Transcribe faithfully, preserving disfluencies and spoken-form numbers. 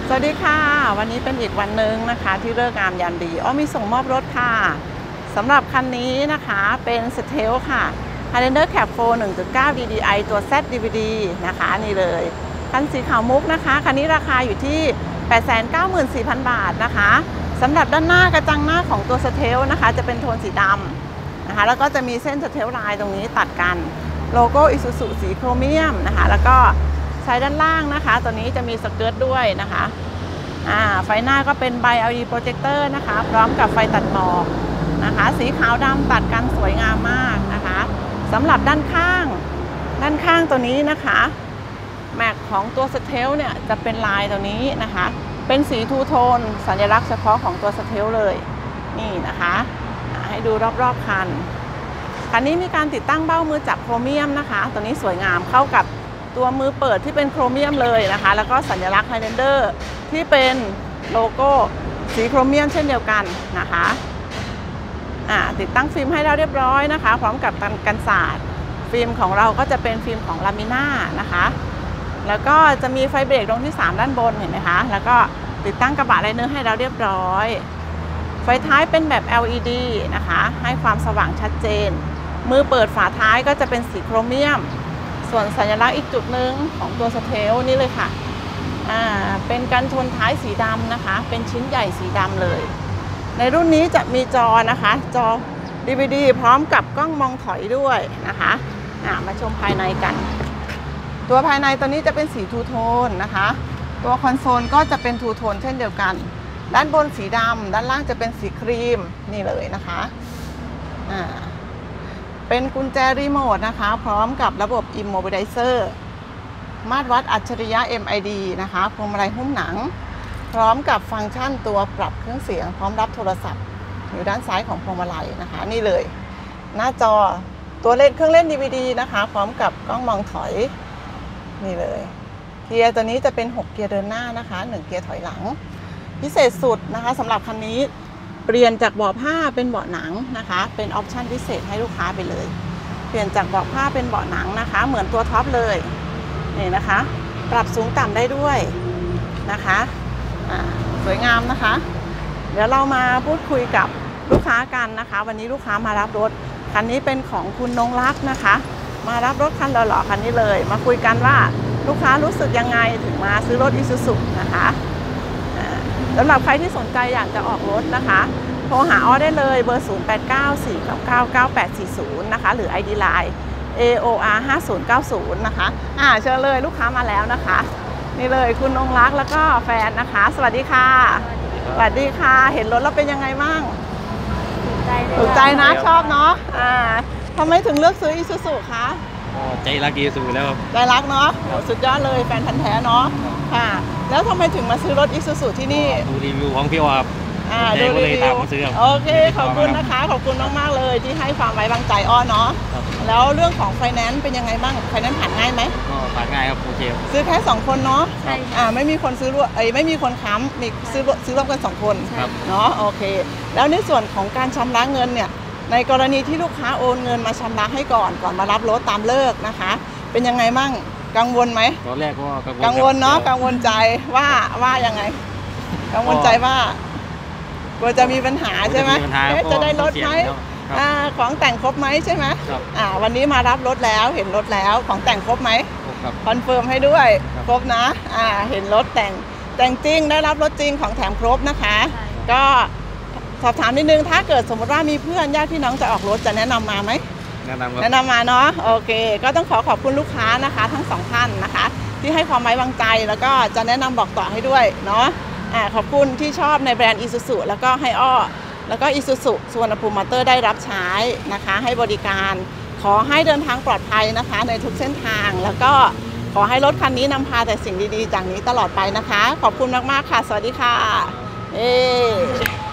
สวัสดีค่ะวันนี้เป็นอีกวันหนึ่งนะคะที่เลิกงามยามดีอ้อมีส่งมอบรถค่ะสำหรับคันนี้นะคะเป็นสเทลค่ะ Highlander Cab โฟร์ หนึ่งจุดเก้า ดี ดี ไอ ตัว แซด ดี วี ดี นะคะนี่เลยคันสีขาวมุกนะคะคันนี้ราคาอยู่ที่ แปดแสนเก้าหมื่นสี่พัน บาทนะคะสำหรับด้านหน้ากระจังหน้าของตัวสเทลนะคะจะเป็นโทนสีดำนะคะแล้วก็จะมีเส้นสเทลลายตรงนี้ตัดกันโลโก้ Isuzu สีโครเมียมนะคะแล้วก็ใช้ด้านล่างนะคะตัวนี้จะมีสเกิร์ตด้วยนะคะอ่าไฟหน้าก็เป็นใบ แอล อี ดี โปรเจคเตอร์นะคะพร้อมกับไฟตัดหมอกนะคะสีขาวดำตัดกันสวยงามมากนะคะสำหรับด้านข้างด้านข้างตัวนี้นะคะแม็กของตัวสเทลเนี่ยจะเป็นลายตัวนี้นะคะเป็นสีทูโทนสัญลักษณ์เฉพาะของตัวสเทลเลยนี่นะคะให้ดูรอบๆคันคันนี้มีการติดตั้งเบ้ามือจับโครเมียมนะคะตัวนี้สวยงามเข้ากับตัวมือเปิดที่เป็นโครเมียมเลยนะคะแล้วก็สัญลักษณ์ Highlander ที่เป็นโลโก้สีโครเมียมเช่นเดียวกันนะคะติดตั้งฟิล์มให้เราเรียบร้อยนะคะพร้อมกับกันสาดฟิล์มของเราก็จะเป็นฟิล์มของลามิน่านะคะแล้วก็จะมีไฟเบรกดวงที่สามด้านบนเห็นไหมคะแล้วก็ติดตั้งกระบะไลเนอร์ให้เราเรียบร้อยไฟท้ายเป็นแบบ แอล อี ดี นะคะให้ความสว่างชัดเจนมือเปิดฝาท้ายก็จะเป็นสีโครเมียมส่วนสัญลักษณ์อีกจุดหนึ่งของตัวสเทลนี่เลยค่ะอ่าเป็นกันชนท้ายสีดำนะคะเป็นชิ้นใหญ่สีดำเลยในรุ่นนี้จะมีจอนะคะจอ ดี วี ดี พร้อมกับกล้องมองถอยด้วยนะคะอ่ามาชมภายในกันตัวภายในตัวนี้จะเป็นสีทูโทนนะคะตัวคอนโซลก็จะเป็นทูโทนเช่นเดียวกันด้านบนสีดำด้านล่างจะเป็นสีครีมนี่เลยนะคะอ่าเป็นกุญแจรีโมทนะคะพร้อมกับระบบ Immobilizer มาตรวัดอัจฉริยะ เอ็ม ไอ ดี นะคะพวงมาลัยหุ้มหนังพร้อมกับฟังก์ชันตัวปรับเครื่องเสียงพร้อมรับโทรศัพท์อยู่ด้านซ้ายของพวงมาลัยนะคะนี่เลยหน้าจอตัวเล่นเครื่องเล่น ดี วี ดี นะคะพร้อมกับกล้องมองถอยนี่เลยเกียร์ตัวนี้จะเป็นหกเกียร์เดินหน้านะคะหนึ่งเกียร์ถอยหลังพิเศษสุดนะคะสำหรับคันนี้เปลี่ยนจากเบาะผ้าเป็นเบาะหนังนะคะเป็นออปชั่นพิเศษให้ลูกค้าไปเลยเปลี่ยนจากเบาะผ้าเป็นเบาะหนังนะคะเหมือนตัวท็อปเลยนี่นะคะปรับสูงต่ำได้ด้วยนะคะสวยงามนะคะเดี๋ยวเรามาพูดคุยกับลูกค้ากันนะคะวันนี้ลูกค้ามารับรถคันนี้เป็นของคุณนงรักนะคะมารับรถคันหล่อๆคันนี้เลยมาคุยกันว่าลูกค้ารู้สึกยังไงถึงมาซื้อรถ Isuzu นะคะสำหรับใครที่สนใจอยากจะออกรถนะคะโทรหาอ้อได้เลยเบอร์ศูนย์ แปด เก้า สี่ เก้า เก้า เก้า แปด สี่ ศูนย์นะคะหรือ ไอ ดี ไลน์ เอ โอ อาร์ ห้า ศูนย์ เก้า ศูนย์นะคะอ่าเชิญเลยลูกค้ามาแล้วนะคะนี่เลยคุณนงรักแล้วก็แฟนนะคะสวัสดีค่ะสวัสดีค่ะเห็นรถแล้วเป็นยังไงบ้างถูกใจถูกใจนะชอบเนาะอ่าทำไมถึงเลือกซื้อ Isuzu คะใจรักIsuzuแล้วใจรักเนาะสุดยอดเลยแฟนพันธุ์แท้เนาะค่ะแล้วทำไมถึงมาซื้อรถ Isuzu ที่นี่ดูรีวิวของพี่วครับอ่าดูรีวิวโอเคขอบคุณนะคะขอบคุณมากๆเลยที่ให้ความไว้วางใจอ้อเนาะแล้วเรื่องของไฟแนนซ์เป็นยังไงบ้างไฟแนนซ์ผ่านง่ายไหมก็ผ่านง่ายครับโอเคซื้อแค่สองคนเนาะใช่อ่าไม่มีคนซื้อร่วมเอ้ยไม่มีคนค้ำมีซื้อซื้อร่วมกันสองคนเนาะโอเคแล้วในส่วนของการชำระเงินเนี่ยในกรณีที่ลูกค้าโอนเงินมาชำระให้ก่อนก่อนมารับรถตามเลิกนะคะเป็นยังไงบ้างกังวลไหมตอนแรกก็กังวลเนาะกังวลใจว่าว่ายังไงกังวลใจว่ากลัวจะมีปัญหาใช่ไหมจะได้รถไหมของแต่งครบไหมใช่ไหมอ่าวันนี้มารับรถแล้วเห็นรถแล้วของแต่งครบไหมคอนเฟิร์มให้ด้วยครบนะอ่าเห็นรถแต่งแต่งจริงได้รับรถจริงของแถมครบนะคะก็สอบถามนิดนึงถ้าเกิดสมมติว่ามีเพื่อนญาติพี่น้องจะออกรถจะแนะนำมาไหมแนะนำแนะนำมาเนาะโอเคก็ต้องขอขอบคุณลูกค้านะคะทั้งสองท่านนะคะที่ให้ความไว้วางใจแล้วก็จะแนะนำบอกต่อให้ด้วยเนาะอ่าขอบคุณที่ชอบในแบรนด์ Isuzu แล้วก็ให้อ้อแล้วก็ Isuzu สุวรรณภูมิมอเตอร์ได้รับใช้นะคะให้บริการขอให้เดินทางปลอดภัยนะคะในทุกเส้นทางแล้วก็ขอให้รถคันนี้นำพาแต่สิ่งดีๆจากนี้ตลอดไปนะคะขอบคุณมากๆค่ะสวัสดีค่ะเอ